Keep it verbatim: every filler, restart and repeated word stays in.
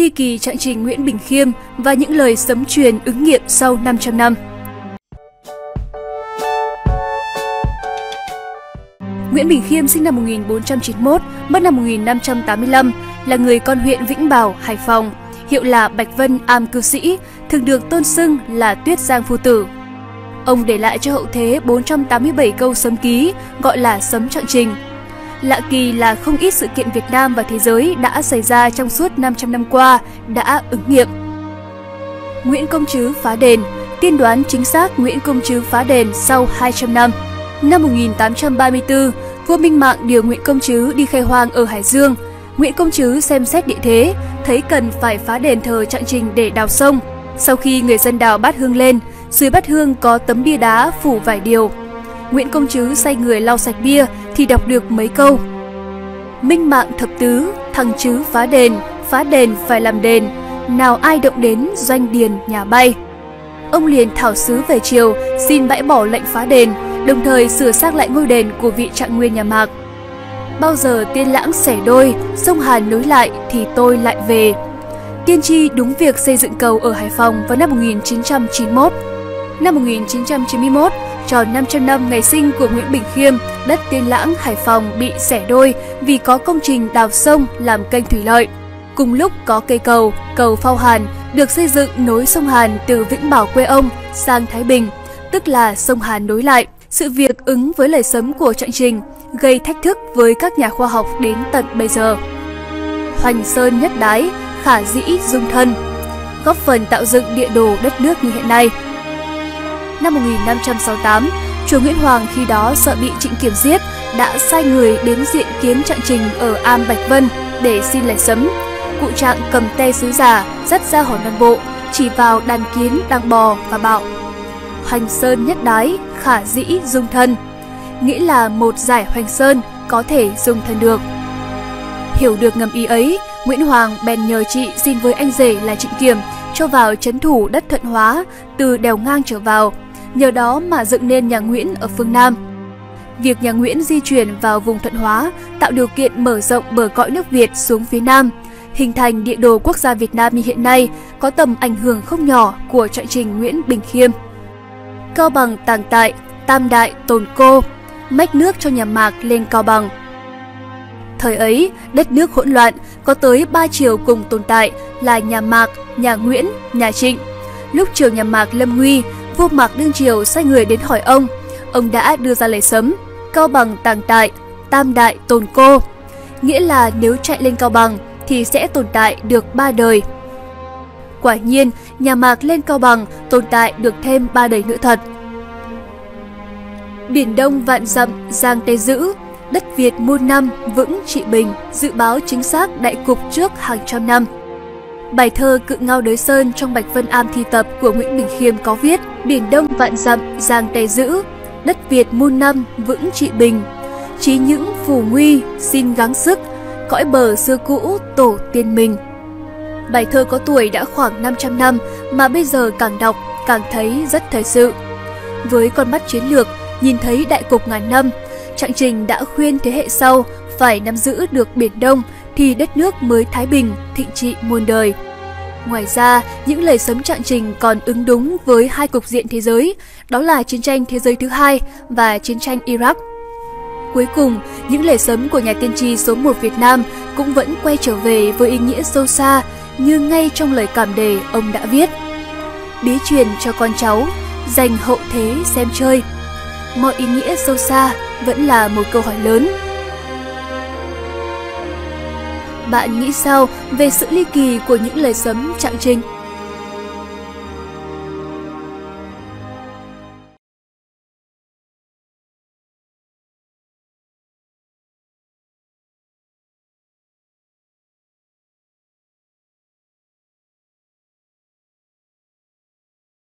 ly kỳ trạng trình Nguyễn Bỉnh Khiêm và những lời sấm truyền ứng nghiệm sau năm trăm năm. Nguyễn Bỉnh Khiêm sinh năm một nghìn bốn trăm chín mươi mốt, mất năm một nghìn năm trăm tám mươi lăm, là người con huyện Vĩnh Bảo, Hải Phòng, hiệu là Bạch Vân Am Cư Sĩ, thường được tôn xưng là Tuyết Giang Phu Tử. Ông để lại cho hậu thế bốn trăm tám mươi bảy câu sấm ký, gọi là sấm trạng trình. Lạ kỳ là không ít sự kiện Việt Nam và thế giới đã xảy ra trong suốt năm trăm năm qua đã ứng nghiệm. Nguyễn Công Trứ phá đền, tiên đoán chính xác Nguyễn Công Trứ phá đền sau hai trăm năm. Năm một nghìn tám trăm ba mươi tư, vua Minh Mạng điều Nguyễn Công Trứ đi khai hoang ở Hải Dương. Nguyễn Công Trứ xem xét địa thế, thấy cần phải phá đền thờ trạng trình để đào sông. Sau khi người dân đào bát hương lên, dưới bát hương có tấm bia đá phủ vải điều. Nguyễn Công Trứ sai người lau sạch bia thì đọc được mấy câu: Minh Mạng thập tứ, thằng Trứ phá đền, phá đền phải làm đền, nào ai động đến doanh điền nhà bay. Ông liền thảo sứ về triều, xin bãi bỏ lệnh phá đền, đồng thời sửa sang lại ngôi đền của vị trạng nguyên nhà Mạc. Bao giờ tiên lãng xẻ đôi, sông Hàn nối lại thì tôi lại về. Tiên tri đúng việc xây dựng cầu ở Hải Phòng vào năm một nghìn chín trăm chín mươi mốt. Năm một nghìn chín trăm chín mươi mốt, tròn năm trăm năm ngày sinh của Nguyễn Bỉnh Khiêm, đất Tiên Lãng, Hải Phòng bị xẻ đôi vì có công trình đào sông làm kênh thủy lợi. Cùng lúc có cây cầu, cầu Phao Hàn, được xây dựng nối sông Hàn từ Vĩnh Bảo quê ông sang Thái Bình, tức là sông Hàn nối lại. Sự việc ứng với lời sấm của trạng trình, gây thách thức với các nhà khoa học đến tận bây giờ. Hoành Sơn nhất đái, khả dĩ dung thân, góp phần tạo dựng địa đồ đất nước như hiện nay. Năm một nghìn năm trăm sáu mươi tám, chúa Nguyễn Hoàng khi đó sợ bị Trịnh Kiểm giết, đã sai người đến diện kiến trạng trình ở Am Bạch Vân để xin lời sấm. Cụ Trạng cầm tay sứ giả dắt ra hỏi Nam Bộ, chỉ vào đàn kiến đang bò và bảo: Hoành Sơn nhất đái, khả dĩ dung thân, nghĩa là một giải Hoành Sơn có thể dung thân được. Hiểu được ngầm ý ấy, Nguyễn Hoàng bèn nhờ chị xin với anh rể là Trịnh Kiểm cho vào trấn thủ đất Thuận Hóa từ đèo ngang trở vào, nhờ đó mà dựng nên nhà Nguyễn ở phương Nam. Việc nhà Nguyễn di chuyển vào vùng Thuận Hóa tạo điều kiện mở rộng bờ cõi nước Việt xuống phía Nam, hình thành địa đồ quốc gia Việt Nam như hiện nay, có tầm ảnh hưởng không nhỏ của trạng trình Nguyễn Bỉnh Khiêm. Cao Bằng tàng tại, Tam Đại tồn cô, mách nước cho nhà Mạc lên Cao Bằng. Thời ấy, đất nước hỗn loạn, có tới ba triều cùng tồn tại là nhà Mạc, nhà Nguyễn, nhà Trịnh. Lúc triều nhà Mạc lâm nguy, vua Mạc đương triều sai người đến hỏi ông. Ông đã đưa ra lời sấm: Cao Bằng tàng tại, Tam Đại tồn cô, nghĩa là nếu chạy lên Cao Bằng thì sẽ tồn tại được ba đời. Quả nhiên, nhà Mạc lên Cao Bằng tồn tại được thêm ba đời nữa thật. Biển Đông vạn dặm, giang Tây giữ, đất Việt muôn năm vững trị bình, dự báo chính xác đại cục trước hàng trăm năm. Bài thơ Cự Ngao Đới Sơn trong Bạch Vân Am thi tập của Nguyễn Bỉnh Khiêm có viết: Biển Đông vạn dặm, giang Tây giữ, đất Việt muôn năm vững trị bình, chí những phù nguy xin gắng sức, cõi bờ xưa cũ tổ tiên mình. Bài thơ có tuổi đã khoảng năm trăm năm mà bây giờ càng đọc càng thấy rất thời sự. Với con mắt chiến lược, nhìn thấy đại cục ngàn năm, trạng trình đã khuyên thế hệ sau phải nắm giữ được Biển Đông thì đất nước mới thái bình, thịnh trị muôn đời. Ngoài ra, những lời sấm trạng trình còn ứng đúng với hai cục diện thế giới, đó là chiến tranh thế giới thứ hai và chiến tranh Iraq. Cuối cùng, những lời sấm của nhà tiên tri số một Việt Nam cũng vẫn quay trở về với ý nghĩa sâu xa như ngay trong lời cảm đề ông đã viết: Bí truyền cho con cháu, dành hậu thế xem chơi. Mọi ý nghĩa sâu xa vẫn là một câu hỏi lớn. Bạn nghĩ sao về sự ly kỳ của những lời sấm trạng trình?